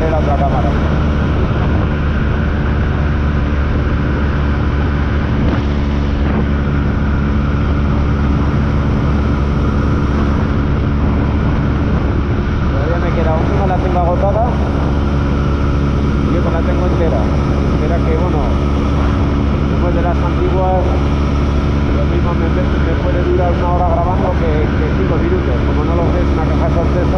haré la otra cámara. Todavía me queda una, la tengo agotada y otra la tengo entera. Espera que, bueno, después de las antiguas, lo mismo me puede durar una hora grabando que 5 minutos. Como no lo ves, una caja de sorpresa.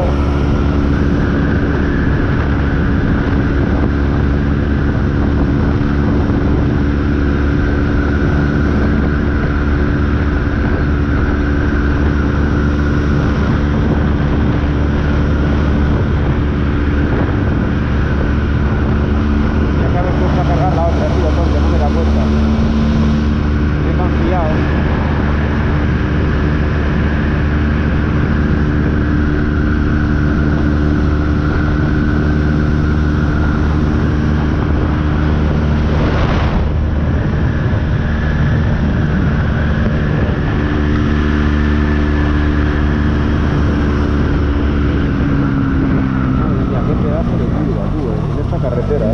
Carretera,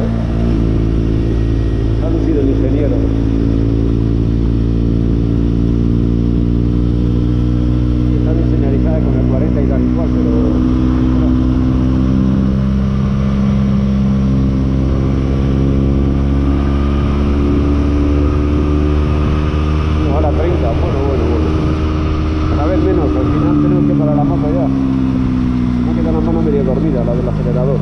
ha lucido el ingeniero. Está bien señalizada con el 40 y tal igual, pero no, ahora 30, bueno. Cada vez menos, al final tenemos que parar la moto ya. Me queda la mano medio dormida, la del acelerador.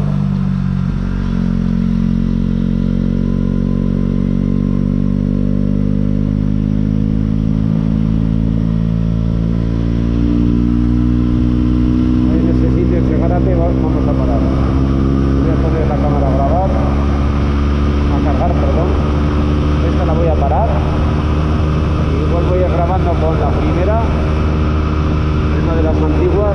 Vamos a parar. Voy a poner la cámara a grabar, a cargar, perdón. Esta la voy a parar. Y igual voy a ir grabando con la primera, una de las antiguas.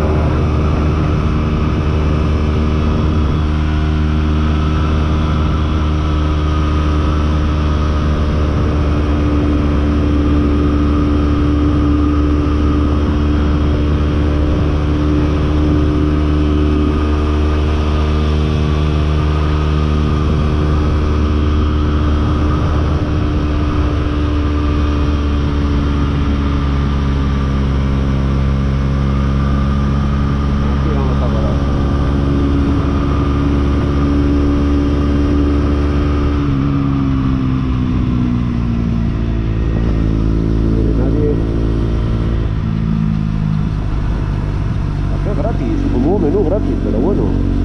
Como menú gratis, pero bueno.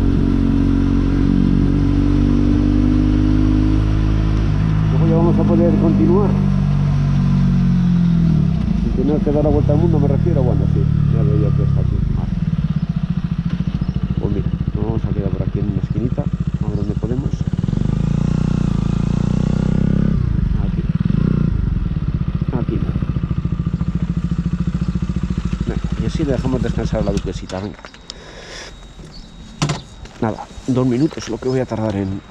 Luego ya vamos a poder continuar sin tener que dar la vuelta al mundo, me refiero. Bueno, sí, ya veo yo que está aquí. Vale. Pues mira, nos vamos a quedar por aquí en una esquinita, a ver dónde podemos. Aquí. Venga, y así le dejamos descansar a la duquesita, venga. Nada, 2 minutos lo que voy a tardar en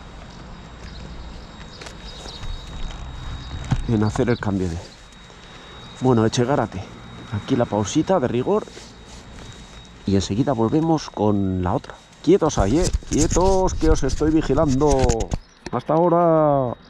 hacer el cambio de... Bueno, Echegárate. Aquí la pausita de rigor. Y enseguida volvemos con la otra. Quietos ahí, quietos, que os estoy vigilando. Hasta ahora.